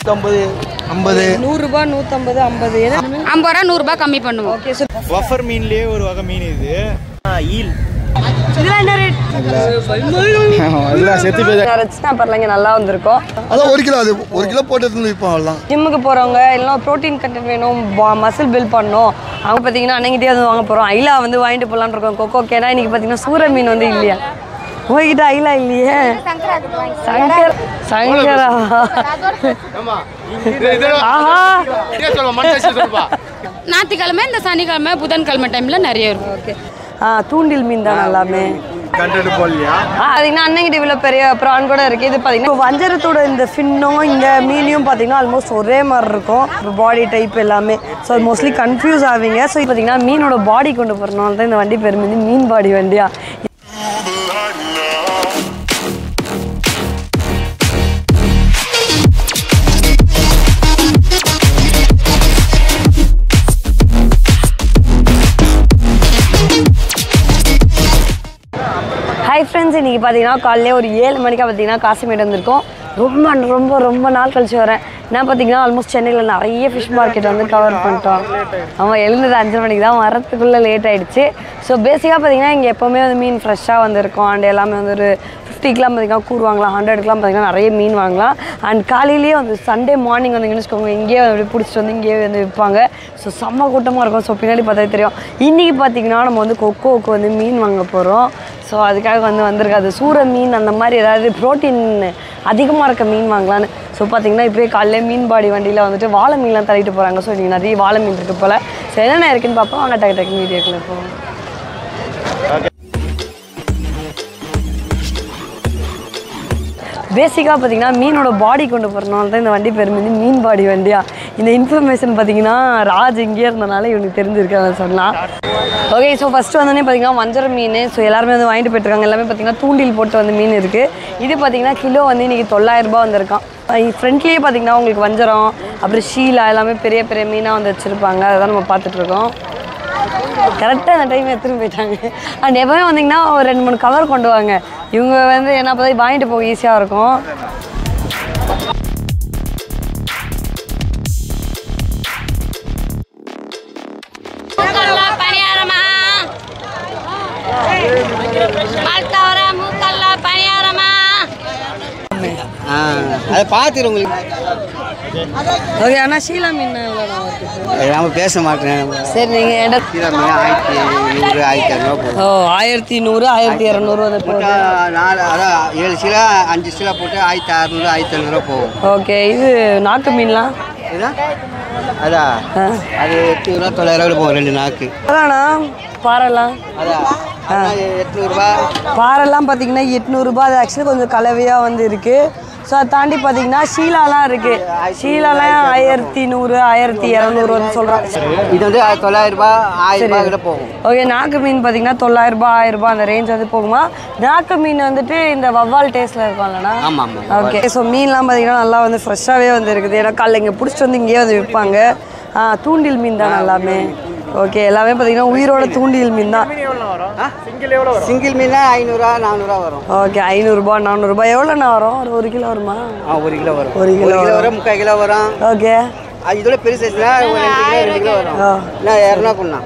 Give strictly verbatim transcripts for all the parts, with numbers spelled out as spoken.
ஐம்பது ஐம்பது நூறுரூபா நூற்றம்பது ஐம்பது ஐம்பது ரூபா நூறுரூபா கம்மி பண்ணுவோம். Okay sir. வஃபர் மீன்லேயே ஒரு வகை மீன் இது ஈல். இதெல்லாம் என்ன ரேட்? இதெல்லாம் செத்து போய் ரச்சினா பரவாயில்லைங்க, நல்லா வந்திருக்கும். அதான் ஒரு கிலோ அது ஒரு கிலோ போட்டு எடுத்து விற்போம். அவ்வளோதான். ஜிம்முக்கு போகிறவங்க இல்லைனா ப்ரோட்டீன் கண்டென்ட் வேணும், மசில் பில்ட் பண்ணணும், அவங்க பார்த்தீங்கன்னா அன்னைக்கிட்டே வந்து வாங்க போகிறோம். ஐலா வந்து வாங்கிட்டு போகலான்னு இருக்கோம். கொக்கோ கேனா இன்றைக்கி பார்த்தீங்கன்னா சூர மீன் வந்து இல்லையா, உங்ககிட்ட ஐலா இல்லையே. சங்கர் சங்கரா ஆஹா. ஞாயிற்றுக்கிழமை இந்த சனிக்கிழமை புதன்கிழமை டைமில் நிறைய இருக்கும். ஓகே. ஆ தூண்டில் மீன் தான் எல்லாமே. கண்டென்ட் போடலையா? பார்த்தீங்கன்னா அன்னைக்கிட்ட இவ்வளோ பெரிய ப்ரான் கூட இருக்குது. இது பார்த்தீங்கன்னா வஞ்சரத்தோட இந்த ஃபின்னும் இந்த மீனையும் பார்த்தீங்கன்னா ஆல்மோஸ்ட் ஒரே மாதிரி இருக்கும், பாடி டைப் எல்லாமே. ஸோ அது மோஸ்ட்லி கன்ஃபியூஸ் ஆவீங்க. ஸோ இது பார்த்தீங்கன்னா மீனோட பாடி கொண்டு போகிறனால தான் இந்த வண்டி பேர் மீன் மீன் பாடி வண்டியா. ஹாய் ஃப்ரெண்ட்ஸ், இன்றைக்கி பார்த்தீங்கன்னா காலையிலே ஒரு ஏழு மணிக்காக பார்த்தீங்கன்னா காசிமேடு வந்திருக்கோம். ரொம்ப ரொம்ப ரொம்ப நாள் கழிச்சு வரேன். நான் பார்த்தீங்கன்னா ஆல்மோஸ்ட் சென்னையில் நிறைய ஃபிஷ் மார்க்கெட் வந்து கவர் பண்ணிட்டோம். ஆமாம், எழுந்தது அஞ்சரை மணிக்கு தான், வரத்துக்குள்ளே லேட் ஆகிடுச்சு. ஸோ பேசிக்காக பார்த்தீங்கன்னா இங்கே எப்போவுமே வந்து மீன் ஃப்ரெஷ்ஷாக வந்துருக்கும். அண்ட் எல்லாமே வந்து ஒரு ஃபிஃப்டிக்கெலாம் பார்த்தீங்கன்னா கூறு வாங்கலாம், ஹண்ட்ரடுக்கெலாம் பார்த்தீங்கன்னா நிறைய மீன் வாங்கலாம். அண்ட் காலையிலேயே வந்து சண்டே மார்னிங் வந்தீங்கன்னு வச்சுக்கோங்க, இங்கேயே வந்து பிடிச்சிட்டு வந்து இங்கேயே வந்து விற்பாங்க. ஸோ செம்ம கூட்டமாக இருக்கும். ஸோ பின்னாடி பார்த்தா தெரியும். இன்றைக்கி பார்த்தீங்கன்னா நம்ம வந்து கொக்கோவுக்கு வந்து மீன் வாங்க போகிறோம். ஸோ அதுக்காக வந்து வந்திருக்காது சூர மீன் அந்த மாதிரி ஏதாவது ப்ரோட்டீன் அதிகமாக இருக்க மீன் வாங்கலான்னு. ஸோ பார்த்தீங்கன்னா இப்போயே காலையிலே மீன் பாடி வண்டியில் வந்துட்டு வாழை மீன்லாம் தள்ளிட்டு போகிறாங்க. ஸோ இன்றைக்கி நிறைய வாழை மீன் இருக்குது போல். ஸோ என்னென்ன இருக்குன்னு பார்ப்போம். அங்கே டக்கு டக்கு வீடியோக்குள்ளே போவோம். பேசிக்காக பார்த்தீங்கன்னா மீனோட பாடி கொண்டு போகிறனால தான் இந்த வண்டி பேர் மீன் மீன் பாடி வண்டியா. இந்த இன்ஃபர்மேஷன் பார்த்தீங்கன்னா ராஜ் இங்கேயே இருந்தனால இவனுக்கு தெரிஞ்சிருக்கான்னு சொல்லலாம். ஓகே. ஸோ ஃபஸ்ட்டு வந்தோடனே பார்த்தீங்கன்னா வஞ்சர மீன். ஸோ எல்லாருமே வந்து வாங்கிட்டு போயிட்டுருக்காங்க. எல்லாமே பார்த்தீங்கன்னா தூண்டில் போட்டு வந்து மீன் இருக்குது. இது பார்த்தீங்கன்னா கிலோ வந்து இன்றைக்கி தொள்ளாயிரரூபா வந்திருக்கான். ஃப்ரண்ட்லேயே பார்த்தீங்கன்னா உங்களுக்கு வஞ்சரம் அப்புறம் ஷீலா எல்லாமே பெரிய பெரிய மீனாக வந்து வச்சுருப்பாங்க. அதுதான் நம்ம பார்த்துட்ருக்கோம். கரெக்டாக அந்த டைம் எடுத்துன்னு போயிட்டாங்க. அண்ட் எப்போவுமே வந்தீங்கன்னா ஒரு ரெண்டு மூணு கவர் கொண்டு வாங்க. இவங்க வந்து என்ன பார்த்தா வாங்கிட்டு போக ஈஸியாக இருக்கும். அதை பார்த்துரு உங்களுக்கு. ஓகே. ஆனால் ஷீலா மீன் நம்ம பேச மாட்டேன். சரி, நீங்கள் இடம் ஷீலா மீன் ஆயிரத்தி நூறு ஆயிரத்தி இரநூறுவா போகும். ஓ ஆயிரத்தி நூறு ஆயிரத்தி இரநூறு வந்து நாலு அதான் ஏழு சீலா அஞ்சு சீலா போட்டு ஆயிரத்தி அறநூறு ஆயிரத்தி எழுநூறுவா போகும். ஓகே. இது நாக்கு மீன்லாம் இதுதான் அதான் அது எட்நூறுவா தொள்ளாயிரம் போகும் ரெண்டு நாக்கு. அதானா பாறைலாம் அதான் எட்நூறுபா. பாறைலாம் பார்த்தீங்கன்னா எட்நூறுபா. அது ஆக்சுவலி கொஞ்சம் கலவையாக வந்து இருக்குது. ஸோ அதை தாண்டி பார்த்தீங்கன்னா ஷீலாலாம் இருக்குது. ஷீலாலாம் ஆயிரத்தி நூறு ஆயிரத்தி இரநூறு வந்து சொல்கிறாங்க. இது வந்து தொள்ளாயிரரூபா ஆயிரம் ரூபா கிட்ட போகும். ஓகே. நாக்கு மீன் பார்த்தீங்கன்னா தொள்ளாயிரரூபா ஆயிரரூபா அந்த ரேஞ்ச் வந்து போகுமா? நாக்கு மீன் வந்துட்டு இந்த வவ்வால் டேஸ்ட்டில் இருக்கும்லண்ணா? ஆமாம் ஆமாம். ஓகே. ஸோ மீன்லாம் பார்த்தீங்கன்னா நல்லா வந்து ஃப்ரெஷ்ஷாகவே வந்து இருக்குது. ஏன்னா காலைல இங்கே பிடிச்சிட்டு வந்து இங்கேயே வந்து விற்பாங்க. ஆ தூண்டில் மீன் தான் எல்லாமே. ஓகே. எல்லாமே பார்த்தீங்கன்னா உயிரோட தூண்டில் மீன் தான். சிங்கிள் மீனா ஐநூறுரூவா நானூறுரூவா வரும். ஓகே. ஐநூறுரூபா நானூறுரூபா எவ்வளோண்ணா வரும்? ஒரு ஒரு கிலோ வருமா? ஆ ஒரு கிலோ வரும். ஒரு கிலோ வரும், முக்கால் கிலோ வரும். ஓகே. அது இதோட பெரிய சைஸ்னா ஒரு ரெண்டு கிலோ ரெண்டு கிலோ வரும். நான் இரநூறுவா கொண்டா.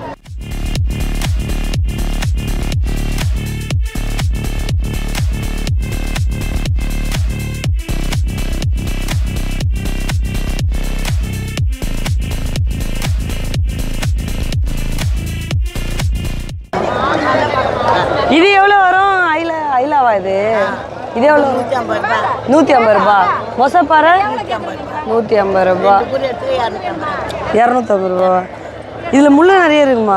இது எவ்வளோ வரும்? ஐலா ஐலாவா இது? இது எவ்வளோ? நூற்றி ஐம்பது ரூபா. மொசப்பாறை நூற்றி ஐம்பது ரூபா. இரநூத்தம்பது ரூபா. இதில் முள்ளு நிறைய இருக்குமா?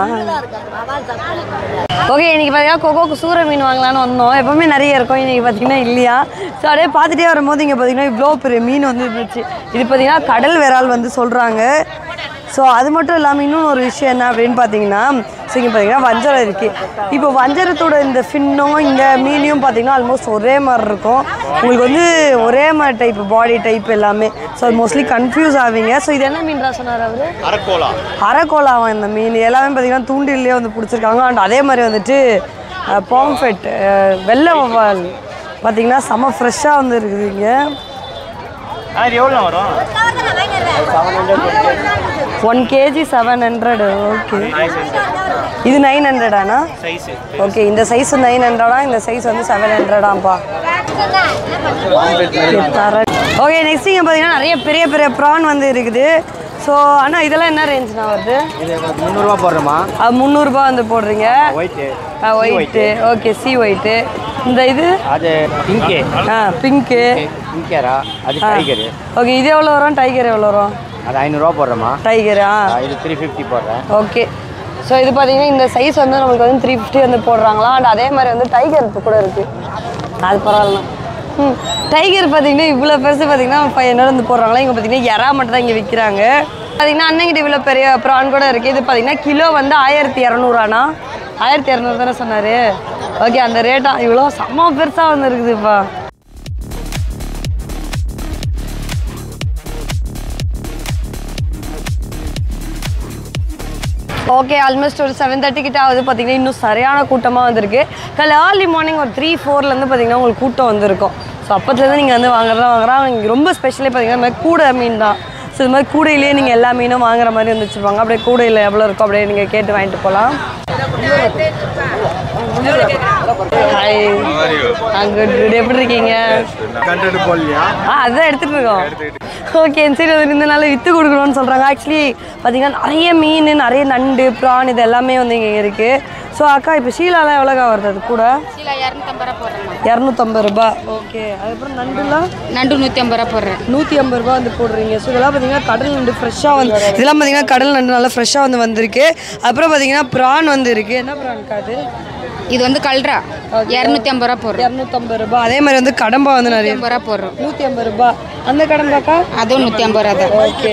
ஓகே. இன்றைக்கி பார்த்தீங்கன்னா கொக்கோக்கு சூர மீன் வாங்கலான்னு வந்தோம். எப்போவுமே நிறைய இருக்கும். இன்றைக்கி பார்த்தீங்கன்னா இல்லையா. ஸோ அப்படியே பார்த்துட்டே வரும்போது இங்கே பார்த்தீங்கன்னா இவ்வளோ பெரிய மீன் வந்து இருந்துச்சு. இது பார்த்தீங்கன்னா கடல் விரால் வந்து சொல்கிறாங்க. ஸோ அது மட்டும் இல்லாமல் இன்னொன்று ஒரு விஷயம் என்ன அப்படின்னு பார்த்தீங்கன்னா, ஸோ இங்கே பார்த்தீங்கன்னா வஞ்சரம் இருக்குது. இப்போ வஞ்சரத்தோட இந்த ஃபின்னும் இந்த மீனையும் பார்த்தீங்கன்னா ஆல்மோஸ்ட் ஒரே மாதிரி இருக்கும். உங்களுக்கு வந்து ஒரே மாதிரி டைப் பாடி டைப் எல்லாமே. ஸோ அது மோஸ்ட்லி கன்ஃபியூஸ் ஆவீங்க. ஸோ இது என்ன மீன் சொன்னார் அவர்? அரக்கோலா. அரக்கோலாவா இந்த மீன்? எல்லாமே பார்த்தீங்கன்னா தூண்டிலே வந்து பிடிச்சிருக்காங்க. அண்ட் அதே மாதிரி வந்துட்டு பாம்ஃபெட் வெள்ளை வவ்வால் பார்த்தீங்கன்னா செம்ம ஃப்ரெஷ்ஷாக வந்து இருக்குது இங்கே. அது எவ்வளோ வரும்? One KG seven hundred. Okay, இது நைன் ஹண்ட்ரடாண்ணா? சைஸு ஓகே, இந்த சைஸ் நைன் ஹண்ட்ரடா, இந்த சைஸ் வந்து செவன் ஹண்ட்ரடாப்பா. ஓகே, நெக்ஸ்ட் இங்கே பார்த்தீங்கன்னா நிறைய பெரிய பெரிய ப்ரான் வந்து இருக்குது. ஸோ அண்ணா இதெல்லாம் என்ன ரேஞ்ச்ண்ணா வருது? முந்நூறுரூவா போடுறோமா? அது முந்நூறுரூபா வந்து போடுறீங்க. White white. ஓகே, சி ஒயிட்டு. இந்த இது அது பிங்க்கு. ஆ, பிங்க்கு. பிங்கரா அது டைகரு. ஓகே, இது எவ்வளோ வரும்? டைகர் எவ்வளோ வரும்? அது ஐநூறுரூவா போடுறோமா? டைகரா? இது த்ரீ ஃபிஃப்டி போடுறேன். ஓகே, ஸோ இது பார்த்தீங்கன்னா இந்த சைஸ் வந்து நம்மளுக்கு வந்து த்ரீ ஃபிஃப்டி வந்து போடுறாங்களா. அண்ட் அதே மாதிரி வந்து டைகர் கூட இருக்குது. அது பரவாயில்லண்ணா. ம், டைகர் பார்த்தீங்கன்னா இவ்வளோ பெருசு பார்த்தீங்கன்னா ஃபைவ் ஹண்ட்ரட் வந்து போடுறாங்களா. இங்கே பார்த்தீங்கன்னா எறா மட்டும் தான் இங்கே விற்கிறாங்க. பார்த்தீங்கன்னா அன்னைக்கிட்ட இவ்வளோ பெரிய ப்ரான் கூட இருக்குது. இது பார்த்தீங்கன்னா கிலோ வந்து ஆயிரத்தி இரநூறுவாண்ணா. ஆயிரத்தி இரநூறு தானே சொன்னார்? ஓகே, அந்த ரேட்டா இவ்வளோ செம்ம பெருசாக வந்து இருக்குதுப்பா. ஓகே, ஆல்மோஸ்ட் ஒரு செவன் தேர்ட்டி கிட்ட ஆகுது. பார்த்தீங்கன்னா இன்னும் சரியான கூட்டமாக வந்திருக்கு. காலையில் ஏர்லி மார்னிங் ஒரு த்ரீ ஃபோர்லேருந்து பார்த்தீங்கன்னா உங்களுக்கு கூட்டம் வந்துருக்கும். ஸோ அப்போத்துலேருந்து நீங்கள் வந்து வாங்குறதா வாங்குறா. இங்கே ரொம்ப ஸ்பெஷலே பார்த்தீங்கன்னா இந்த மாதிரி கூடை மீன் தான். ஸோ இது மாதிரி கூடையிலேயே நீங்கள் எல்லா மீனும் வாங்குற மாதிரி வந்து வச்சுருப்பாங்க. அப்படியே கூடையில் எவ்வளோ இருக்கோ அப்படியே நீங்கள் கேட்டு வாங்கிட்டு போகலாம். ஹாய், அங்கே எப்படி இருக்கீங்க? கண்டென்ட் போடலையா? ஆ, அதுதான் எடுத்துகிட்டு இருக்கோம். ஓகே, சரி, அது இருந்தனால விற்று கொடுக்கணும்னு சொல்கிறாங்க. ஆக்சுவலி பார்த்தீங்கன்னா நிறைய மீன், நிறைய நண்டு, ப்ரான் இது எல்லாமே வந்து இங்கே இருக்குது. ஸோ அக்கா, இப்போ ஷீலாலாம் எவ்வளோக்கா வருது? அது கூட இரநூத்தம்பது ரூபா போடுறேன். இரநூத்தம்பது ரூபா. ஓகே, அதுக்கப்புறம் நண்டுலாம் நண்டு நூற்றி ஐம்பது ரூபா போடுறேன். நூற்றி ஐம்பது ரூபா வந்து போடுறீங்க. ஸோ இதெல்லாம் பார்த்தீங்கன்னா கடல் நண்டு ஃப்ரெஷ்ஷாக வந்து இதெல்லாம் பார்த்தீங்கன்னா கடல் நண்டு நல்லா ஃப்ரெஷ்ஷாக வந்து வந்திருக்கு. அப்புறம் பார்த்தீங்கன்னா ப்ரான் வந்து இருக்குது. என்ன ப்ரான்க்கா அது? இது வந்து கல்ரா இரநூத்தி ஐம்பது ரூபா போடுறோம். இரநூத்தம்பது ரூபா. அதே மாதிரி வந்து கடம்பா வந்து நிறைய ஐம்பது ரூபா போடுறோம். நூற்றி ஐம்பது ரூபா. அந்த கடம்பாக்கா? அதுவும் நூற்றி ஐம்பது ரூபா தான். ஓகே,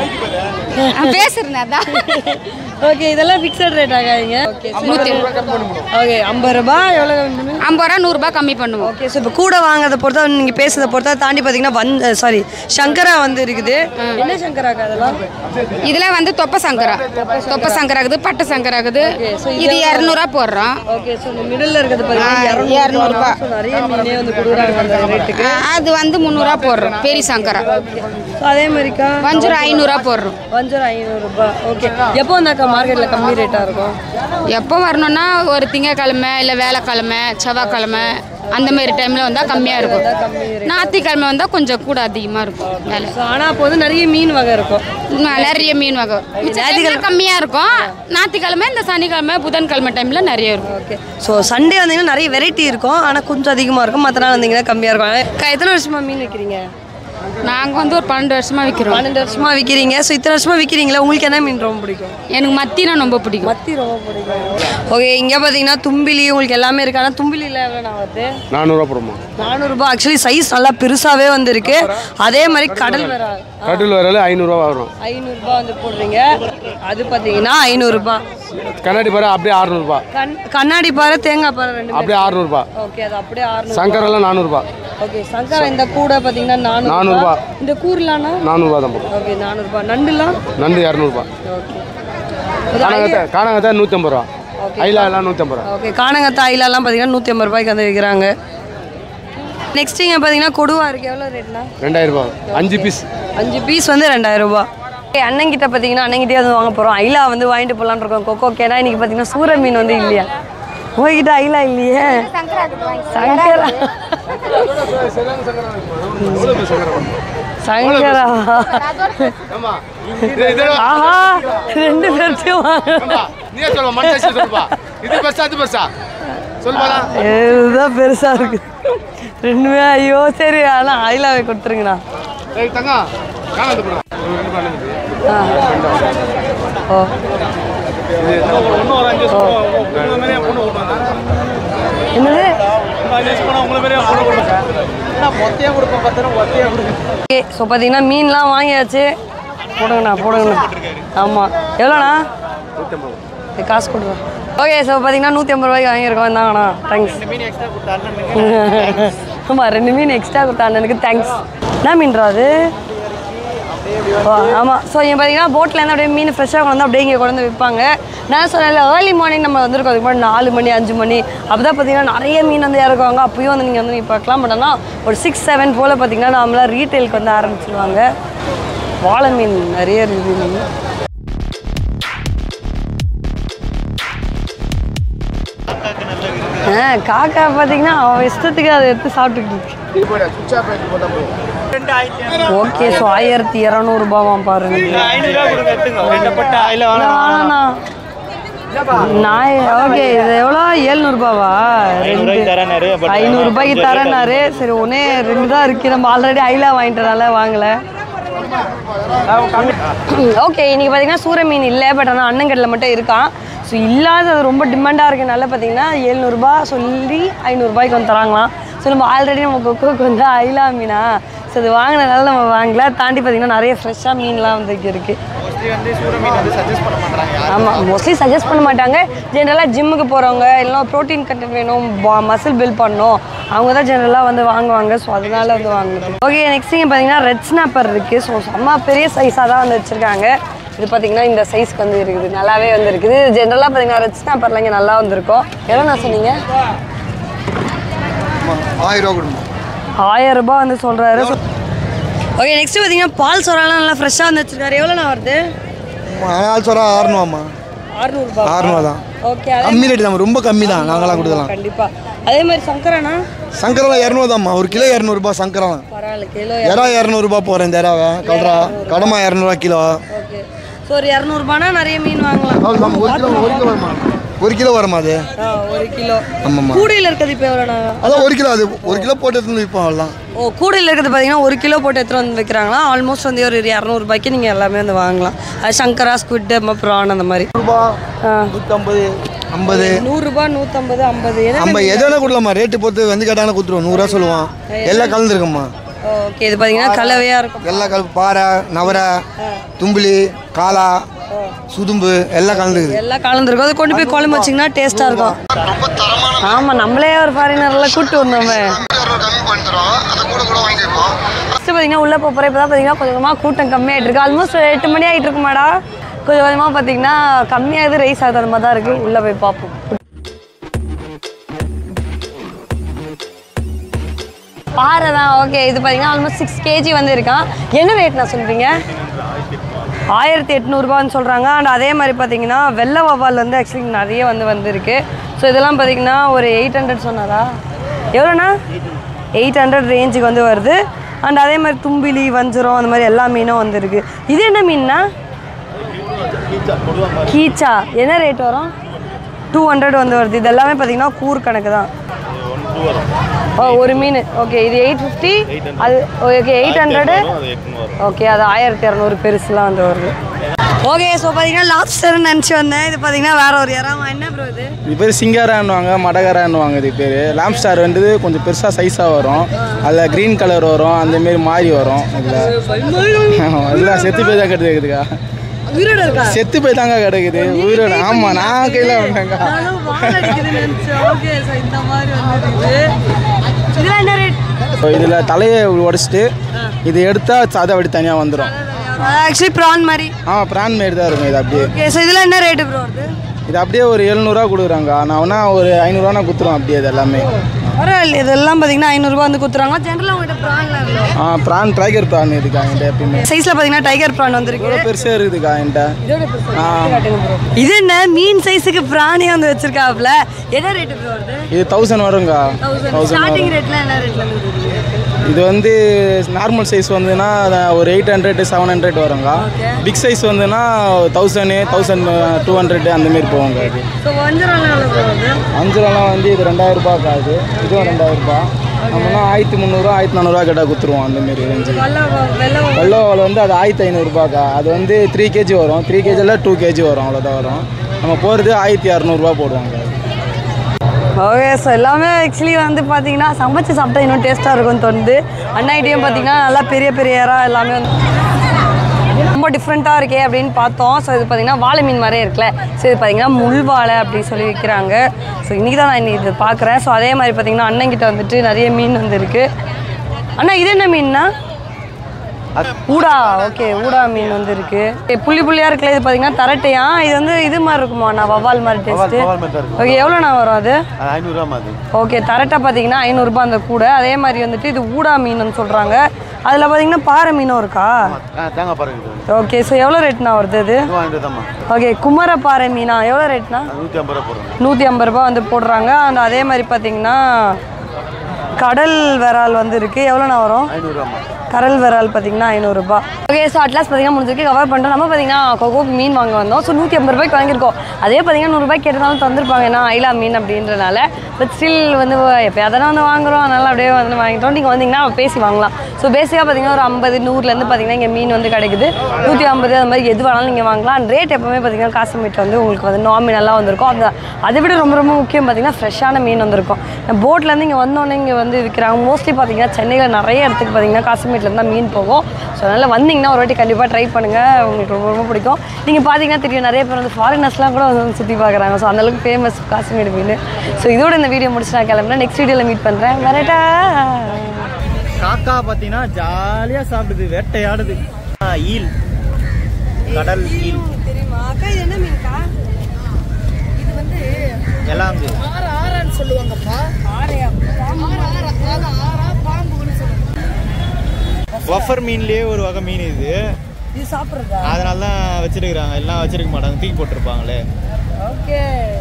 பேசுறேன் அதான். ஓகே, இதெல்லாம் ஃபிக்ஸட் ரேட் ஆகாதீங்க. ஓகே, நூற்றி ஓகே, ஐம்பது ரூபா. எவ்வளோ? ஐம்பது ரூபா நூறுரூபா கம்மி பண்ணுவோம். ஓகே, ஸோ இப்போ கூட வாங்கிறத பொறுத்தா நீங்கள் பேசுறதை பொறுத்தா தாண்டி பார்த்தீங்கன்னா வந்து சாரி சங்கரா வந்து இருக்குது. என்ன சங்கராக்கா அதெல்லாம்? இதில் வந்து தொப்பை சங்கரா, தொப்பை சங்கரா இருக்குது, பட்டை சங்கரா இருக்குது. இது இரநூறுவா போடுறோம். ஓகே, ஸோ இந்த மிடில் இருக்கிறது பார்த்தீங்கன்னா இரநூறுபா. நிறைய மீனே வந்து கொடுக்குறாங்க அந்த ரேட்டுக்கு. அது வந்து முந்நூறுரூவா போடுறோம். பெரிய சங்கரா. ஸோ அதே மாதிரிக்கா வஞ்சரம் ஐநூறுரூவா போடுறோம். வஞ்சரம் ஐநூறுரூபா. ஓகே, எப்போ வந்தாக்கா மார்க்கெட்டில் கம்மி ரேட்டாக இருக்கும்? எப்போ வரணும்னா ஒரு திங்கக்கிழமை இல்லை வேலைக்கிழமை செவ்வாய்க்கிழமை அந்த மாதிரி டைமில் வந்தால் கம்மியாக இருக்கும். ஞாயிற்றுக்கிழமை வந்தால் கொஞ்சம் கூட அதிகமாக இருக்கும் வேலை. ஆனால் அப்போ வந்து நிறைய மீன் வகை இருக்கும். நிறைய மீன் வகை ஞாயிற்றுக்கிழமை கம்மியாக இருக்கும். ஞாயிற்றுக்கிழமை இந்த சனிக்கிழமை புதன்கிழமை டைமில் நிறைய இருக்கும். ஓகே, ஸோ சண்டே வந்தீங்கன்னா நிறைய வெரைட்டி இருக்கும். ஆனால் கொஞ்சம் அதிகமாக இருக்கும். மற்ற நாள் வந்தீங்கன்னா கம்மியாக இருக்கும். எத்தனை வருஷமா மீன் வைக்கிறீங்க? நாங்கள் வந்து ஒரு பன்னெண்டு வருஷமாக விற்கிறோம். பன்னெண்டு வருஷமா விற்கிறீங்க. ஸோ இத்தனை வருஷமா விற்கிறீங்களா? உங்களுக்கு என்ன மீன் ரொம்ப பிடிக்கும்? எனக்கு மத்தினா ரொம்ப பிடிக்கும். மத்தி ரொம்ப பிடிக்கும். ஓகே, இங்கே பார்த்தீங்கன்னா தும்பிலி உங்களுக்கு எல்லாமே இருக்கு. ஆனால் தும்பிலியில் எவ்வளோ நான் வருது? நானூறுரூவா போடுமா? நானூறுரூபா. ஆக்சுவலி சைஸ் நல்லா பெருசாகவே வந்துருக்கு. அதே மாதிரி கடல் வேற கடல் வரல ஐநூறுரூவா வரும். ஐநூறுரூபா வந்து போடுறீங்க. அது பார்த்தீங்கன்னா ஐநூறுரூபா. கண்ணாடி பாரு அப்படியே அறுநூறுபா. கண் கண்ணாடி பாரு, தேங்காய் பாரு ரெண்டு அப்படியே அறுநூறுபா. ஓகே, அது அப்படியே அறுநூறு. சங்கரெல்லாம் நானூறுபா. ஓகே, சங்கரா இந்த கூடை பார்த்தீங்கன்னா நானூறு நானூறுபா. இந்த கூர்லானா நானூறுபா தான் போடும். ஓகே, நானூறுபா. நண்டுலாம் நண்டு இரநூறுபா. ஓகே, காணகத்தை காணகத்தை நூற்றம்பது ரூபா. ஐலா எல்லாம் நூற்றம்பது ரூபா. ஓகே, காணங்கத்தை ஐலாலாம் பார்த்தீங்கன்னா நூற்றி ஐம்பது ரூபாய்க்கு வந்து விற்கிறாங்க. நெக்ஸ்ட் இங்கே பார்த்தீங்கன்னா கொடுவா இருக்குது. எவ்வளோ ரேட்னா? ரெண்டாயிரம் ரூபா. அஞ்சு பீஸ் அஞ்சு பீஸ் வந்து ரெண்டாயிரம் ரூபா. அண்ணங்கிட்ட பார்த்தீங்கன்னா அண்ணங்கிட்டே வந்து வாங்க போகிறோம். ஐலா வந்து வாங்கிட்டு போகலான்னு இருக்கோம். கொக்கோ கேனா இன்றைக்கி பார்த்தீங்கன்னா சூர மீன் வந்து இல்லையா? உங்ககிட்ட ஐலா இல்லையே? சங்கரா சங்கரா ஆஹா, ரெண்டு பேர்த்தையும் இதுதான் பெருசா இருக்கு ரெண்டுமே. ஐயோ சரி, ஆனால் ஐலாவை கொடுத்துருங்கண்ணா. ஓ என்னது? ஓகே, ஸோ பார்த்தீங்கன்னா மீன்லாம் வாங்கியாச்சு. போடுங்கண்ணா போடுங்கண்ணா. ஆமாம், எவ்வளோண்ணா? காசு கொடுங்க. ஓகே, ஸோ பார்த்தீங்கன்னா நூற்றி ஐம்பது ரூபாய்க்கு வாங்கியிருக்கோம். இருந்தாங்கண்ணா, தேங்க்ஸ். ஆமாம், ரெண்டு மீன் எக்ஸ்ட்ரா கொடுத்தா அண்ணனுக்கு தேங்க்ஸ். என்ன மீன்ரா அது? ஓ ஆமாம். ஸோ இங்கே பார்த்தீங்கன்னா போட்லேருந்து அப்படியே மீன் ஃப்ரெஷ்ஷாக கொண்டு வந்து அப்படியே இங்கே கொண்டு வந்து விற்பாங்க. நான் சொன்னேன்ல ஏர்லி மார்னிங் நம்ம வந்துருக்கோம் அதுக்கு முன்னாடி நாலு மணி அஞ்சு மணி அப்போ தான் பார்த்தீங்கன்னா நிறைய மீன் வந்து இறக்குவாங்க அப்பயும் வந்து நீங்கள் வந்து நீ பார்க்கலாம் பட் ஆனால் ஒரு சிக்ஸ் செவன் போல் பார்த்தீங்கன்னா நார்மலாக ரீட்டெயிலுக்கு வந்து ஆரம்பிச்சிருவாங்க வாழை மீன் நிறைய இருக்குது மீன் ஆ காக்கா பார்த்தீங்கன்னா அவன் இஷ்டத்துக்கு அதை எடுத்து சாப்பிட்டுக்கிட்டு ஓகே ஸோ ஆயிரத்தி இரநூறுபாவாம் பாருங்க நான் ஓகே இது எவ்வளோ ஏழ்நூறுபாவா ஐநூறுரூபாய்க்கு தரேன்னாரு சரி ஒன்னே ரெண்டு தான் இருக்குது நம்ம ஆல்ரெடி ஐலா வாங்கிட்டனால வாங்கலை ஓகே இன்றைக்கி பார்த்தீங்கன்னா சூர மீன் இல்லை பட் ஆனால் அண்ணங்கடலில் மட்டும் இருக்கான் ஸோ இல்லாத அது ரொம்ப டிமாண்டாக இருக்கனால பார்த்தீங்கன்னா ஏழ்நூறுபா சொல்லி ஐநூறுரூபாய்க்கு வந்து தராங்களாம் ஸோ நம்ம ஆல்ரெடி நம்ம கொக்குக்கு வந்து ஐலா மீனா ஸோ அது வாங்கினதால நம்ம வாங்கல தாண்டி பார்த்தீங்கன்னா நிறைய ஃப்ரெஷ்ஷாக மீன்லாம் வந்து இருக்குது ஆமாம் மோஸ்ட்லி சஜஸ்ட் பண்ண மாட்டாங்க ஜென்ரலாக ஜிம்முக்கு போகிறவங்க இல்லைனா ப்ரோட்டீன் கண்டென்ட் வேணும் மசில் பில்ட் பண்ணணும் அவங்க தான் ஜென்ரலாக வந்து வாங்குவாங்க ஸோ அதனால வந்து வாங்குவாங்க ஓகே நெக்ஸ்ட் இங்கே பார்த்தீங்கன்னா ரெட் ஸ்னாப்பர் இருக்குது ஸோ செம்ம பெரிய சைஸாக தான் வந்து வச்சுருக்காங்க இது பார்த்தீங்கன்னா இந்த சைஸ்க்கு வந்து இருக்குது நல்லாவே வந்து இருக்குது ஜென்ரலாக பார்த்தீங்கன்னா ரெட் ஸ்னாப்பரில் இங்கே நல்லா வந்துருக்கும் எவ்வளோ நான் சொன்னீங்க ஆயிரம் ரூபா கொடுங்க ஆயிரம் ரூபாய் வந்து சொல்கிறாரு ஓகே நெக்ஸ்ட் பார்த்தீங்கன்னா பால் சோறாலாம் நல்லா ஃப்ரெஷ்ஷாக வந்து வச்சுருக்காரு எவ்வளோண்ணா வருது பால் சோறா ஆறுநூறுமா அறுநூறுபா ஆறுநூறு தான் ஓகே கம்மி ரேட்டு தான் ரொம்ப கம்மி தான் நாங்களாம் கொடுக்கலாம் கண்டிப்பாக அதே மாதிரி சங்கரானா சங்கரெல்லாம் இரநூறு தான்மா ஒரு கிலோ இரநூறுபா சங்கரெல்லாம் பரவாயில்ல கிலோ இறா இரநூறுபா போகிறேன் இந்த இறாவை கடரா கடமா இரநூறுவா கிலோ ஓகே ஸோ ஒரு இரநூறுபானா நிறைய மீன் வாங்கலாம் அவ்வளோதான் ஒரு கிலோ ஒரு கிலோ வருமா ஒரு கிலோ வருமா அது ஆ ஒரு கிலோ ஆமாம்மா கூடையில் இருக்கிறது இப்போ எவ்வளோண்ணா அதான் ஒரு கிலோ அது ஒரு கிலோ போட்டு எடுத்து விற்போம் அவ்வளோதான் ஓ கூடையில் இருக்கிறது பார்த்தீங்கன்னா ஒரு கிலோ போட்டு எடுத்துகிட்டு வந்து வைக்கிறாங்களா ஆல்மோஸ்ட் வந்து ஒரு இரநூறுபாய்க்கு நீங்கள் எல்லாமே வந்து வாங்கலாம் அது சங்கரா ஸ்குவிட் ப்ரான் அந்த மாதிரி ரூபா நூற்றம்பது ஐம்பது நூறுரூபா நூற்றம்பது ஐம்பது நம்ம எதனா கொடுக்கலாமா ரேட்டு பொறுத்து வந்து கேட்டாங்கன்னா கொடுத்துருவோம் நூறுரூவா சொல்லுவான் எல்லாம் கலந்துருக்கம்மா ஓகே இது பார்த்தீங்கன்னா கலவையாக இருக்கும் எல்லாம் கல் பாறை நவரை தும்பிலி காலா சுதும்பு எல்லாம் கலந்துக்குது எல்லாம் கலந்துருக்கும் அது கொண்டு போய் குழம்பு வச்சிங்கன்னா டேஸ்ட்டாக இருக்கும் ஆமாம் நம்மளே ஒரு ஃபாரினர்லாம் கூப்பிட்டு வந்தோம் ஃபஸ்ட்டு பார்த்தீங்கன்னா உள்ளே போகிற இப்போ தான் பார்த்தீங்கன்னா கொஞ்சம் கொஞ்சமாக கூட்டம் கம்மியாகிட்டு இருக்கு ஆல்மோஸ்ட் எட்டு மணி ஆகிட்டு இருக்குமாடா கொஞ்சம் கொஞ்சமாக பார்த்தீங்கன்னா கம்மியாகுது ரைஸ் ஆகுது அந்த மாதிரி தான் இருக்குது உள்ளே போய் பார்ப்போம் பாறை தான் ஓகே இது பார்த்தீங்கன்னா ஆல்மோஸ்ட் சிக்ஸ் கேஜி வந்து இருக்கான் என்ன ரேட் நான் சொல்கிறீங்க ஆயிரத்தி எட்நூறுபான்னு சொல்கிறாங்க அண்ட் அதே மாதிரி பார்த்தீங்கன்னா வெள்ளை வவ்வால் வந்து ஆக்சுவலி நிறைய வந்து வந்துருக்கு ஸோ இதெல்லாம் பார்த்தீங்கன்னா ஒரு எயிட் ஹண்ட்ரட் சொன்னாரா எவ்வளோண்ணா எயிட் ஹண்ட்ரட் ரேஞ்சுக்கு வந்து வருது அண்ட் அதே மாதிரி தும்பிலி வஞ்சிரம் அந்த மாதிரி எல்லா மீனும் வந்துருக்கு இது என்ன மீன்னா கீச்சா என்ன ரேட் வரும் டூ ஹண்ட்ரட் வந்து வருது இது எல்லாமே பார்த்தீங்கன்னா கூர் கணக்கு தான் ஓ ஒரு மீன் ஓகே இது எயிட் ஃபிஃப்டி அது ஓகே எயிட் ஹண்ட்ரடு ஓகே அது ஆயிரத்தி இரநூறு பெருசுலாம் வந்து வருது ஓகே ஸோ பார்த்தீங்கன்னா லாப்ஸ்டர்னு நினச்சி வந்தேன் இது பார்த்தீங்கன்னா வேற ஒரு இறாமா என்ன ப்ரோ இது இது பேர் சிங்காரான்னுவாங்க மடகாரான்னுவாங்க இது பேர் லாம்ஸ்டார் வந்து கொஞ்சம் பெருசாக சைஸாக வரும் அதில் க்ரீன் கலர் வரும் அந்தமாரி மாறி வரும் இதில் எல்லாம் செத்து போய் தான் கிடைக்குதுக்கா உயிரோட இருக்கா செத்து போய் தாங்க கிடைக்குது உயிரோட ஆமாம் நான் கையில் வந்தேங்க இதில் தலையை உடச்சிட்டு இது எடுத்தால் அதை அப்படி தனியாக வந்துடும் ஆக்சுவலி ப்ரான் மாதிரி ஆமாம் ப்ரான் மாரி தான் இருக்கும் இது அப்படியே ஓகே ஸோ இதெல்லாம் என்ன ரேட்டு ப்ரோ வருது இது அப்படியே ஒரு எழுநூறுவா கொடுக்குறாங்க நான் வேணா ஒரு ஐநூறுரூவா நான் கொடுத்துருவேன் அப்படியே இது எல்லாமே பரவாயில்ல இதெல்லாம் பார்த்தீங்கன்னா ஐநூறுரூவா வந்து கொடுத்துறாங்க ஜென்ரலாக உங்கள்கிட்ட ப்ரான்லாம் இல்லை ஆ ப்ரான் டைகர் ப்ரான் இருக்குக்கா என்கிட்ட எப்பயுமே சைஸில் பார்த்தீங்கன்னா டைகர் ப்ரான் வந்துருக்கு இவ்வளோ பெருசாக இருக்குதுக்கா என்கிட்ட இது என்ன மீன் சைஸுக்கு ப்ரானே வந்து வச்சிருக்காப்ல என்ன ரேட்டு ப்ரோ வருது இது தௌசண்ட் வருங்க தௌசண்ட் ஸ்டார்டிங் ரேட்லாம் என்ன ரேட்ல இருந்து இது வந்து நார்மல் சைஸ் வந்துன்னா ஒரு எயிட் ஹண்ட்ரட் செவன் ஹண்ட்ரட் வருங்க பிக் சைஸ் வந்துன்னா தௌசண்ட் தௌசண்ட் டூ ஹண்ட்ரட் அந்தமாரி போவாங்க அது ஸோ வஞ்சரம் அஞ்சுரூவாலாம் வந்து இது ரெண்டாயிரம் ரூபாய் காது இதுவும் ரெண்டாயிரம் ரூபாய் நம்மனா ஆயிரத்தி முந்நூறுவா ஆயிரத்தி நானூறுவா கேட்டால் கொடுத்துருவோம் அந்தமாரி ரேஞ்சு வெள்ளவால் வந்து அது ஆயிரத்தி ஐநூறுரூபாக்கா அது வந்து த்ரீ கேஜி வரும் த்ரீ கேஜியில் டூ கேஜி வரும் அவ்வளோதான் வரும் நம்ம போகிறது ஆயிரத்தி இரநூறுபா போடுவாங்க ஓகே ஸோ எல்லாமே ஆக்சுவலி வந்து பார்த்தீங்கன்னா சமைச்சு சாப்பிட்டா இன்னும் டேஸ்ட்டாக இருக்கும்னு தோணுது அண்ணாயிட்டையும் பார்த்தீங்கன்னா நல்லா பெரிய பெரிய இறா எல்லாமே வந்து ரொம்ப டிஃப்ரெண்ட்டாக இருக்கே அப்படின்னு பார்த்தோம் ஸோ இது பார்த்தீங்கன்னா வாழை மீன் மாதிரியே இருக்குல்ல ஸோ இது பார்த்தீங்கன்னா முள் வாழை அப்படின்னு சொல்லி விற்கிறாங்க ஸோ இன்றைக்கி தான் நான் இன்னைக்கு இது பார்க்குறேன் ஸோ அதே மாதிரி பார்த்தீங்கன்னா அண்ணங்கிட்ட வந்துட்டு நிறைய மீன் வந்து இருக்குது அண்ணா இது என்ன மீன்னா ஊடா ஓகே ஊடா மீன் வந்து இருக்கு. புள்ளி புள்ளியாக இருக்குல்ல இது பார்த்தீங்கன்னா தரட்டையா, இது வந்து இது மாதிரி இருக்குமா நான் வவ்வால் மாதிரி டேஸ்ட்டு. ஓகே எவ்வளோண்ணா வரும் அது? ஐநூறுரூவா. ஓகே தரட்டை பார்த்தீங்கன்னா ஐநூறுரூபா அந்த கூடை. அதே மாதிரி வந்துட்டு இது ஊடா மீனுன்னு சொல்கிறாங்க. அதில் பார்த்தீங்கன்னா பாறை மீனும் இருக்கா? தேங்காய் பாறை. ஓகே ஸோ எவ்வளோ ரேட்னா வருது இது? ஓகே குமர பாறை மீனா எவ்வளோ ரேட்னா? நூற்றி ஐம்பது ரூபா போடுறோம். நூற்றி ஐம்பது ரூபா வந்து போடுறாங்க. அந்த அதே மாதிரி பார்த்தீங்கன்னா கடல் விரால் வந்து இருக்குது. எவ்வளோண்ணா வரும்? ஐநூறுரூவா. கடல் விரால் பார்த்தீங்கன்னா ஐநூறுரூபா. ஓகே ஸோ அட்லாஸ் பார்த்தீங்கன்னா முடிஞ்சிருக்கு கவர் பண்ணுறோம். நம்ம பார்த்தீங்கன்னா கொக்கோக்கு மீன் வாங்க வந்தோம். ஸோ நூற்றி ஐம்பது ரூபாய்க்கு வாங்கியிருக்கோம். அதே பார்த்தீங்கன்னா நூறுரூபாய்க்கு கேட்டதாலும் தந்துருப்பாங்க, ஏன்னா ஐலா மீன் அப்படின்றனால. பட் ஸ்டில் வந்து எப்போயாவது வந்து வாங்குகிறோம், அதனால் அப்படியே வந்து வாங்கிட்டோம். நீங்கள் வந்தீங்கன்னா பேசி வாங்கலாம். ஸோ பேசிக்காக பார்த்தீங்கன்னா ஒரு ஐம்பது நூறுலேருந்து பார்த்தீங்கன்னா இங்கே மீன் வந்து கிடைக்குது. நூற்றி ஐம்பது அது மாதிரி எது வேணாலும் நீங்கள் வாங்கலாம். அண்ட் ரேட் எப்போவுமே பார்த்தீங்கன்னா காசு மீட் வந்து உங்களுக்கு வந்து நாமினலாக வந்திருக்கும். அந்த அதை விட ரொம்ப ரொம்ப முக்கியம் பார்த்தீங்கன்னா ஃப்ரெஷ்ஷான மீன் வந்திருக்கும். போட்லேருந்து இங்கே வந்தோடனே இங்கே வந்து விற்கிறாங்க. மோஸ்ட்லி பார்த்தீங்கன்னா சென்னையில் நிறைய இடத்துக்கு பார்த்தீங்கன்னா காசிமேட்லேருந்து தான் மீன் போகும். ஸோ அதனால் வந்தீங்கன்னா ஒரு வாட்டி கண்டிப்பாக ட்ரை பண்ணுங்கள், உங்களுக்கு ரொம்ப ரொம்ப பிடிக்கும். நீங்கள் பார்த்தீங்கன்னா தெரியும் நிறைய பேர் வந்து ஃபாரினர்ஸ்லாம் கூட வந்து சுற்றி பார்க்குறாங்க. ஸோ அந்தளவுக்கு ஃபேமஸ் காசிமேடு மீன். ஸோ இதோட இந்த வீடியோ முடிச்சு நான் கிளம்புறேன். நெக்ஸ்ட் வீடியோவில் மீட் பண்ணுறேன். வரட்டா. காக்கா பார்த்தீங்கன்னா ஜாலியாக சாப்பிடுது, வேட்டையாடுது. ஈல், கடல் ஈல் தெரியுமா அக்கா? இது என்ன மீன்க்கா? இது வந்து எலாங்கு ஆறு ஆறான்னு சொல்லுவாங்கப்பா. ஆறையா? வஃபர் மீன்லேயே ஒரு வகை மீன் இது. இது சாப்பிட்றதா? அதனால தான் வச்சிருக்கிறாங்க, எல்லாம் வச்சிருக்க மாட்டாங்க, தூக்கி போட்டிருப்பாங்களே. ஓகே